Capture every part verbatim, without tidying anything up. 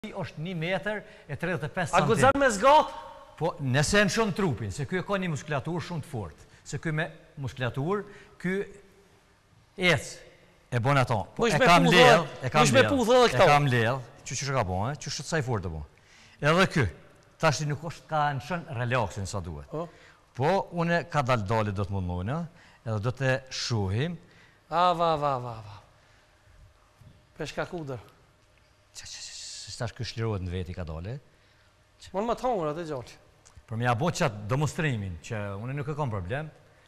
është një metër e tridhjet e pesë A centimetra. guxon me zgat? Po, nëse në shumë trupin, se ky ka një muskulatur shumë të fortë. Se ky me muskulatur, ky ec e bon ato. Po e kam ledh, e kam ledh. E kam ledh, që që ka bon, që është sa i fortë bon. Edhe ky, tash nuk është ka në shën relaksin sa duhet. Po, une ka dal dali do të mund mëna, edhe do të shuhim. A, va, va, va, va. Peshka kudër. Se tash ky shlirohet në veti ka dale. Mon më të hongër atë gjallë. Për me ja bo qatë demonstrimin, që une nuk e kam problem.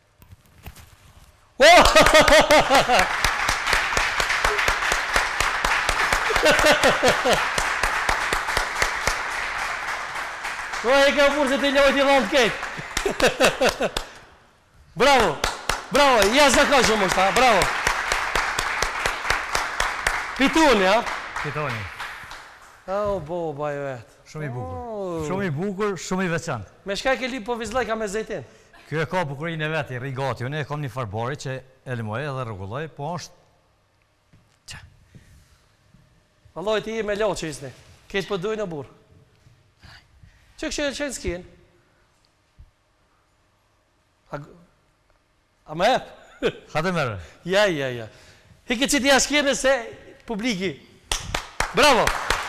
Po e ka burë se të ljojt i dhanë të kejtë. Bravo, bravo, ja zaka shumë është ta, bravo. Pitoni, ja? Pitoni. O, bo, baj vetë. Shumë i bukur, shumë i bukur, shumë i veçantë. Me shka ke li po vizlaj ka me zejtin? Kjo e ka bukurin e veti, rigati, unë e kam një farbari që e limoj edhe rregulloj, po është... Qa? Allah ti i me lo që isni, keq po dojnë në burë. Që kështë e qenë s'kin? A me ep? Hate mërë. Ja, ja, ja. Hike që t'ja s'kjene se publiki. Bravo!